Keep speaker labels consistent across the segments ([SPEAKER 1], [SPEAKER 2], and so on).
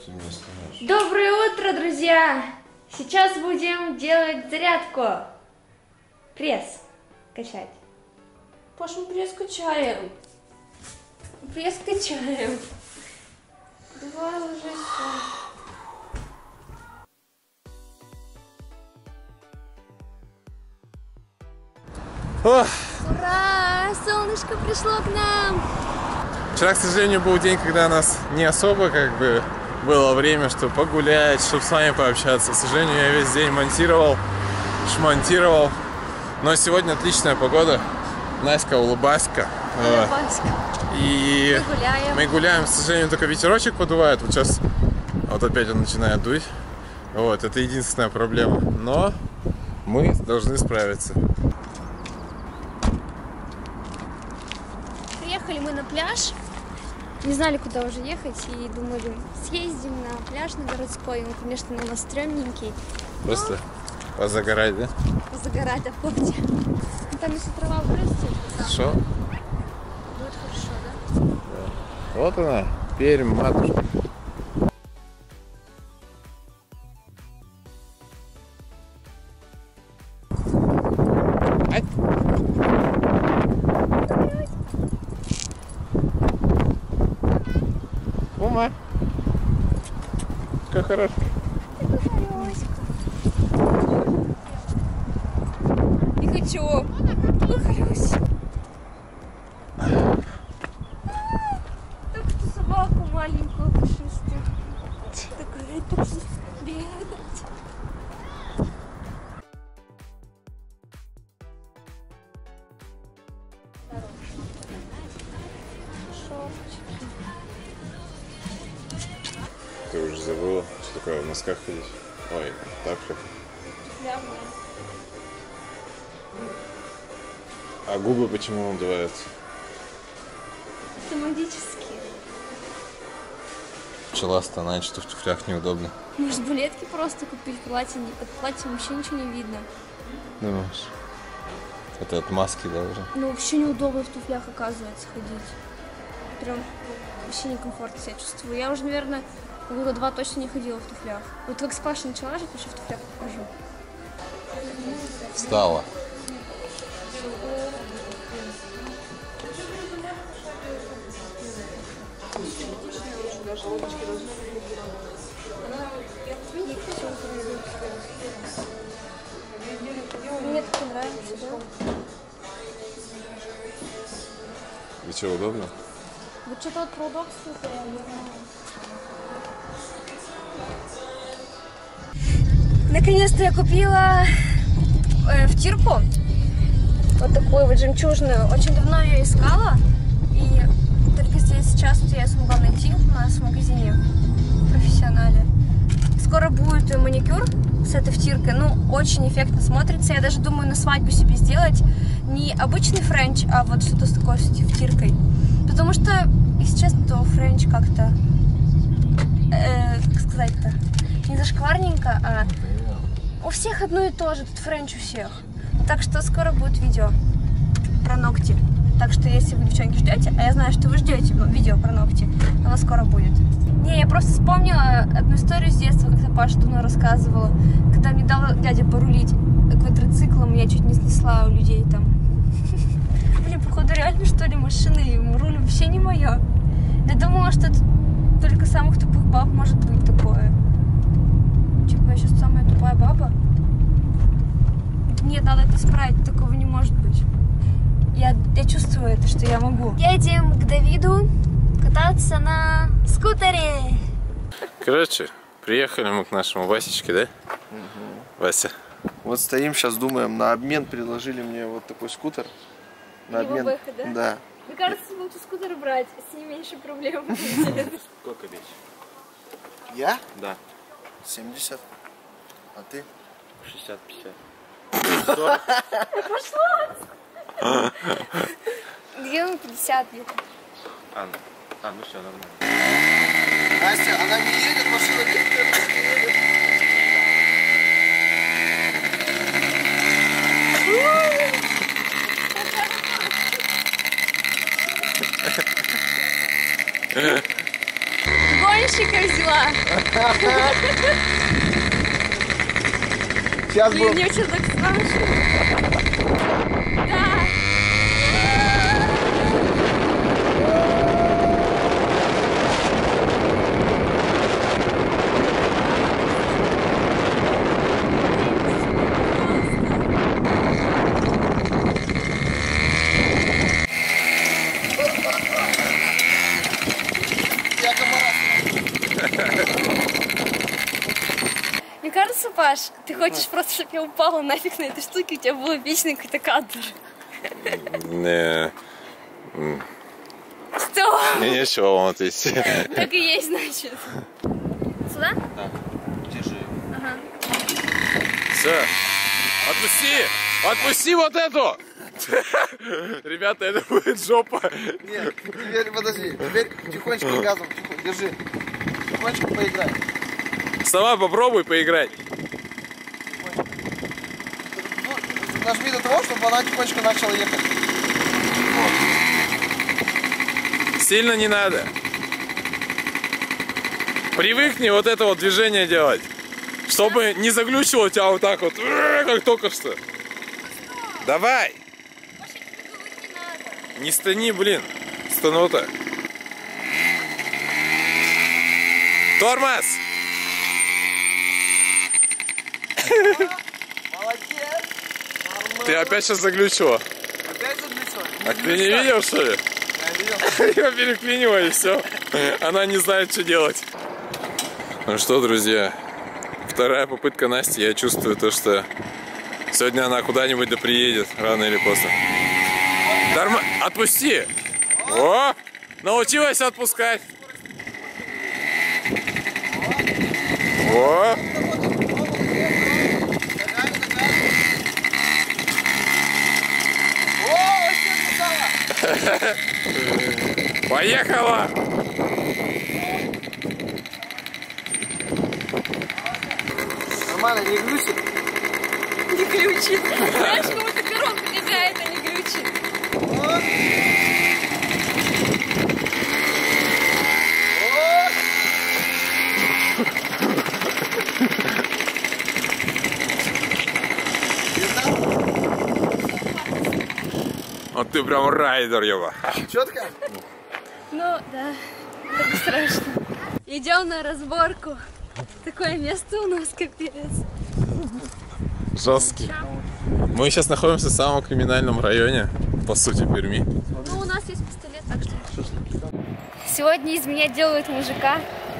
[SPEAKER 1] Доброе утро, друзья! Сейчас будем делать зарядку. Пресс качать. Паш, мы пресс качаем. Пресс качаем. Давай ложись. Ура! Солнышко пришло к нам!
[SPEAKER 2] Вчера, к сожалению, был день, когда у нас не особо было время, чтобы погулять, чтобы с вами пообщаться. К сожалению, я весь день монтировал, шмонтировал. Но сегодня отличная погода. Наська, улыбаська. И мы гуляем. К сожалению, только ветерочек подувает. Вот сейчас вот опять он начинает дуть. Вот, это единственная проблема. Но мы должны справиться.
[SPEAKER 1] Приехали мы на пляж. Не знали, куда уже ехать, и думали, съездим на пляж на городской. Он, конечно, у нас стрёмненький.
[SPEAKER 2] Просто позагорать, да?
[SPEAKER 1] Позагорать, а помните? Там если трава вырастет,
[SPEAKER 2] Хорошо.
[SPEAKER 1] будет хорошо, да?
[SPEAKER 2] Да. Вот она, Пермь, матушка. Ума. Как хорошо.
[SPEAKER 1] Не хочу. Выхолюсь. Только что собаку маленькую пушистую. Такая бегать.
[SPEAKER 2] Ты уже забыла, что такое в носках ходить? Ой, так же. А губы почему надуваются?
[SPEAKER 1] Автоматически.
[SPEAKER 2] Пчела стонает, что в туфлях неудобно.
[SPEAKER 1] Может, булетки просто купить? Платье, под платьем вообще ничего не видно.
[SPEAKER 2] Думаешь? Это от маски, да, уже?
[SPEAKER 1] Ну, вообще неудобно в туфлях, оказывается, ходить. Прям вообще некомфортно себя чувствую. Я уже, наверное, года 2 точно не ходила в туфлях. Вот как с Пашей начала жить, вообще в туфлях хожу.
[SPEAKER 2] Встала.
[SPEAKER 1] Мне так нравится, да?
[SPEAKER 2] И что, удобно?
[SPEAKER 1] Вот что-то вот про удобство, я не знаю. Наконец-то я купила втирку. Вот такую вот жемчужную. Очень давно ее искала. И только здесь сейчас вот я смогла найти у нас в магазине профессионале. Скоро будет маникюр с этой втиркой. Ну, очень эффектно смотрится. Я даже думаю на свадьбу себе сделать не обычный френч, а вот что-то с такой втиркой. Потому что, если честно, то френч как-то, как сказать-то, не зашкварненько, а у всех одно и то же, тут френч у всех. Так что скоро будет видео про ногти. Так что если вы, девчонки, ждете, а я знаю, что вы ждете видео про ногти, оно скоро будет. Не, я просто вспомнила одну историю с детства, когда Паша давно рассказывала, когда мне дал дядя порулить квадроциклом, я чуть не снесла у людей там. Блин, походу реально, что ли, машины, руль вообще не мое. Я думала, что это только самых тупых баб может быть такое. Типа, я сейчас самая тупая баба. Нет, надо это исправить, такого не может быть. Я чувствую это, что я могу. Едем к Давиду кататься на скутере.
[SPEAKER 2] Короче, приехали мы к нашему Васечке, да? Вася.
[SPEAKER 3] Вот стоим, сейчас думаем, на обмен предложили мне вот такой скутер. На обмен.
[SPEAKER 1] Выход, да?
[SPEAKER 3] Да.
[SPEAKER 1] Мне кажется, лучше скутер брать, с ним меньше проблем.
[SPEAKER 2] Сколько бить?
[SPEAKER 3] Я?
[SPEAKER 2] Да.
[SPEAKER 3] 70. А ты?
[SPEAKER 2] 60-50.
[SPEAKER 1] Пошло! Где он 50 где-то?
[SPEAKER 2] Ну все, нормально.
[SPEAKER 3] Настя, она не едет, машина не едет.
[SPEAKER 1] Гонщика взяла.
[SPEAKER 3] Сейчас
[SPEAKER 1] Блин,
[SPEAKER 3] был.
[SPEAKER 1] мне очень так страшно. Да. Мне кажется, Паш, ты хочешь просто, чтобы я упала нафиг на этой штуке, у тебя был вечный какой-то кадр.
[SPEAKER 2] Не,
[SPEAKER 1] Что?
[SPEAKER 2] мне нечего волноваться.
[SPEAKER 1] Так и есть, значит. Сюда?
[SPEAKER 3] Да. Держи.
[SPEAKER 1] Ага.
[SPEAKER 2] Все. Отпусти! Отпусти вот эту! Ребята, это будет жопа.
[SPEAKER 3] Нет, теперь подожди. Теперь тихонечко газом. Держи. Тихонечко поиграй.
[SPEAKER 2] Сама попробуй поиграть.
[SPEAKER 3] Ну, нажми до того, чтобы она тихонечко начала ехать.
[SPEAKER 2] Сильно не надо. Привыкни вот это вот движение делать. Чтобы не заглючило тебя вот так вот, как только что. Давай! Не стани, блин. Стану-то. Тормоз!
[SPEAKER 3] Молодец!
[SPEAKER 2] Ты опять сейчас заглючила.
[SPEAKER 3] Опять заглючила?
[SPEAKER 2] А ты не видел, что ли?
[SPEAKER 3] Я видел.
[SPEAKER 2] Ее переклинивай, и все. Она не знает, что делать. Ну что, друзья, вторая попытка Насти. Я чувствую то, что сегодня она куда-нибудь да приедет, рано или поздно. Отпусти! О! Научилась отпускать. О! Поехала!
[SPEAKER 3] Нормально, не глючит?
[SPEAKER 1] Не глючит. Знаешь, как будто коробка какая-то не глючит.
[SPEAKER 2] Вот ты прям райдер, его.
[SPEAKER 3] Четко?
[SPEAKER 1] Ну, да, это страшно. Идем на разборку. Такое место у нас, капец.
[SPEAKER 2] Жесткий. Мы сейчас находимся в самом криминальном районе, по сути, Перми.
[SPEAKER 1] Ну, у нас есть пистолет, так что... Сегодня из меня делают мужика.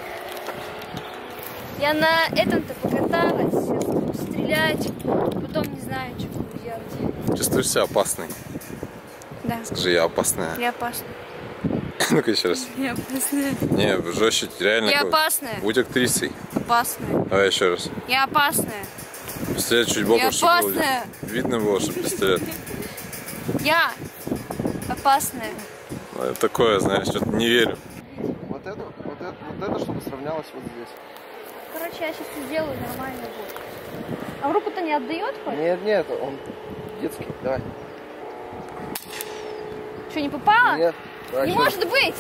[SPEAKER 1] Я на этом-то покаталась, сейчас буду стрелять, потом не знаю, что буду делать.
[SPEAKER 2] Чувствуешь себя опасной?
[SPEAKER 1] Да,
[SPEAKER 2] Скажи, я опасная.
[SPEAKER 1] я опасная.
[SPEAKER 2] Ну-ка еще раз.
[SPEAKER 1] Я опасная.
[SPEAKER 2] Не, жестче, реально.
[SPEAKER 1] Я опасная.
[SPEAKER 2] Будь актрисой.
[SPEAKER 1] Опасная.
[SPEAKER 2] Давай еще раз.
[SPEAKER 1] Я опасная.
[SPEAKER 2] Пистолет чуть больше,
[SPEAKER 1] Я
[SPEAKER 2] чтобы было
[SPEAKER 1] опасная.
[SPEAKER 2] видно было, что пистолет.
[SPEAKER 1] Я опасная.
[SPEAKER 2] Ну, такое, знаешь, что-то не верю.
[SPEAKER 3] Вот это, чтобы сравнялось вот здесь.
[SPEAKER 1] Короче, я сейчас сделаю, нормально будет. А в руку-то не отдает хоть?
[SPEAKER 3] Нет, он детский. Давай.
[SPEAKER 1] Что, не попало?
[SPEAKER 3] Нет. Давай,
[SPEAKER 1] Не
[SPEAKER 3] еще
[SPEAKER 1] может быть!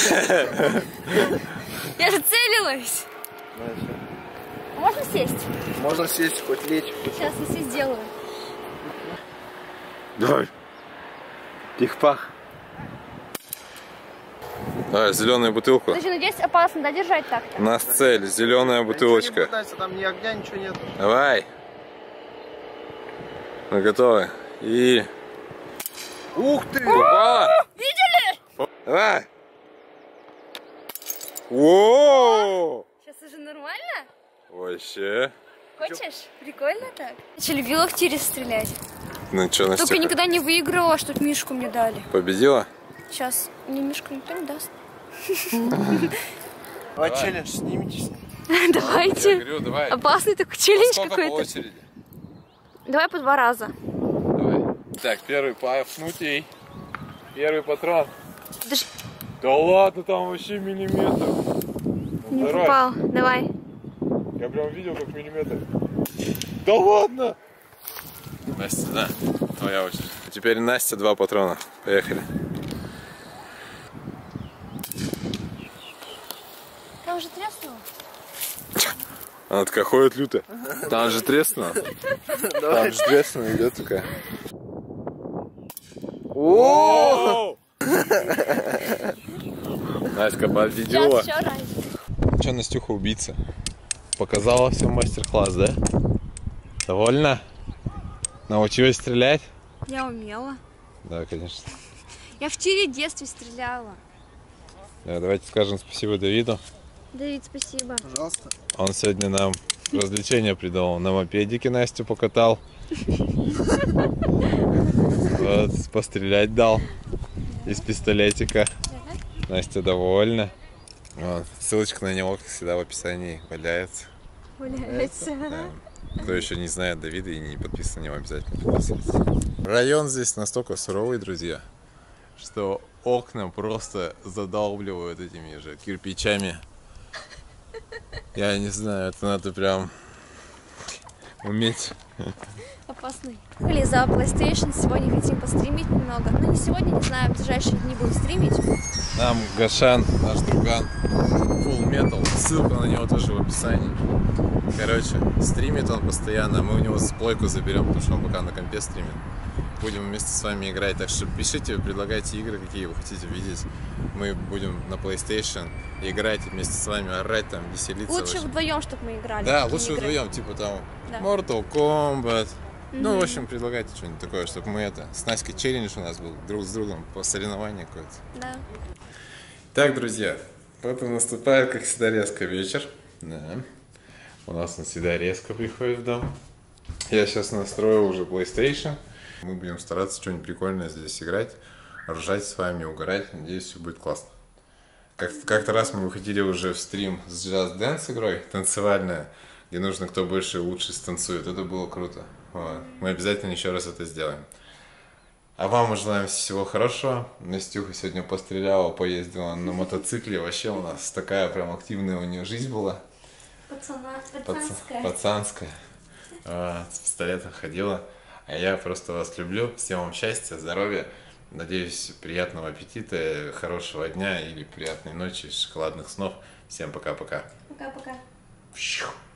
[SPEAKER 1] Я же целилась!
[SPEAKER 3] Давай, еще.
[SPEAKER 1] А можно сесть?
[SPEAKER 3] Можно сесть, хоть лечь.
[SPEAKER 1] Сейчас я все сделаю.
[SPEAKER 2] Давай. Пих-пах. Давай, зеленую бутылку.
[SPEAKER 1] Подожди, ну здесь опасно, да, держать так-то?
[SPEAKER 2] У нас цель, зеленая бутылочка.
[SPEAKER 3] Не пытайся, там ни огня, ничего нет.
[SPEAKER 2] Давай. Мы готовы. И...
[SPEAKER 3] Ух ты!
[SPEAKER 2] Попала?
[SPEAKER 1] Видели?
[SPEAKER 2] Давай. Воу!
[SPEAKER 1] Сейчас уже нормально?
[SPEAKER 2] Вообще.
[SPEAKER 1] Хочешь? Прикольно так? Я любила в тире стрелять.
[SPEAKER 2] Ну что, Настя,
[SPEAKER 1] Только никогда не выигрывала, чтоб мишку мне дали.
[SPEAKER 2] победила?
[SPEAKER 1] Сейчас мне мишку никто не даст.
[SPEAKER 3] Давай челлендж, снимитесь.
[SPEAKER 2] Я
[SPEAKER 1] Давайте.
[SPEAKER 2] говорю, давай.
[SPEAKER 1] Опасный такой челлендж
[SPEAKER 2] Сколько по
[SPEAKER 1] какой-то.
[SPEAKER 2] очереди?
[SPEAKER 1] Давай по 2 раза.
[SPEAKER 2] Давай. Так, первый пафнутий. Первый патрон.
[SPEAKER 1] Даже
[SPEAKER 2] Да ладно, там вообще миллиметр.
[SPEAKER 1] не
[SPEAKER 2] Второй.
[SPEAKER 1] попал. Давай.
[SPEAKER 2] Я прям видел, как миллиметр. Да ладно! Настя, да, твоя очередь. А теперь Настя 2 патрона. Поехали.
[SPEAKER 1] Там уже треснуло.
[SPEAKER 2] Она такая ходит лютая. Там же треснула. Там же треснула, идет такая. О! Настя победила. Че, Настюха убийца? Показала всем мастер-класс, да? Довольна? Научилась стрелять?
[SPEAKER 1] Я умела.
[SPEAKER 2] Да, конечно.
[SPEAKER 1] Я в тире в детстве стреляла.
[SPEAKER 2] Да, давайте скажем спасибо Давиду.
[SPEAKER 1] Давид, спасибо.
[SPEAKER 3] Пожалуйста.
[SPEAKER 2] Он сегодня нам развлечения придумал. На мопедике Настю покатал. Вот, пострелять дал из пистолетика. Настя довольна. Вот, ссылочка на него, как всегда, в описании валяется. Да. Кто еще не знает Давида и не подписан на него, обязательно подписывайтесь. Район здесь настолько суровый, друзья, что окна просто задалбливают этими же кирпичами. Я не знаю, это надо прям уметь.
[SPEAKER 1] Опасный. Или за PlayStation сегодня хотим постримить немного. Ну не сегодня, не знаю, в ближайшие дни будем стримить.
[SPEAKER 2] Нам Гашан, наш друган, Full Metal, ссылка на него тоже в описании. Короче, стримит он постоянно, мы у него плойку заберем, потому что он пока на компе стримит. Будем вместе с вами играть, так что пишите, предлагайте игры, какие вы хотите видеть. Мы будем на PlayStation играть и вместе с вами орать, там, веселиться.
[SPEAKER 1] Лучше вдвоем, чтобы мы играли.
[SPEAKER 2] Да,
[SPEAKER 1] такие
[SPEAKER 2] лучше
[SPEAKER 1] игры.
[SPEAKER 2] вдвоем, типа там
[SPEAKER 1] Да.
[SPEAKER 2] Mortal Kombat. Ну, в общем, предлагайте что-нибудь такое, чтобы мы с Наськой челлендж у нас был друг с другом по соревнованию какое-то.
[SPEAKER 1] Да.
[SPEAKER 2] Так, друзья, вот и наступает, как всегда, резко вечер. Да. У нас он всегда резко приходит в дом. Я сейчас настроил уже PlayStation. Мы будем стараться что-нибудь прикольное здесь играть, ржать с вами, угорать. Надеюсь, все будет классно. Как-то раз мы выходили уже в стрим с Just Dance игрой, танцевальная, где нужно кто больше и лучше станцует. Это было круто. Вот. Мы обязательно еще раз это сделаем. А вам мы желаем всего хорошего. Настюха сегодня постреляла, поездила на мотоцикле. Вообще у нас такая прям активная у нее жизнь была. Пацанская. С пистолетом ходила. А я просто вас люблю. Всем вам счастья, здоровья. Надеюсь, приятного аппетита, хорошего дня или приятной ночи, шоколадных снов. Всем пока-пока.
[SPEAKER 1] Пока-пока.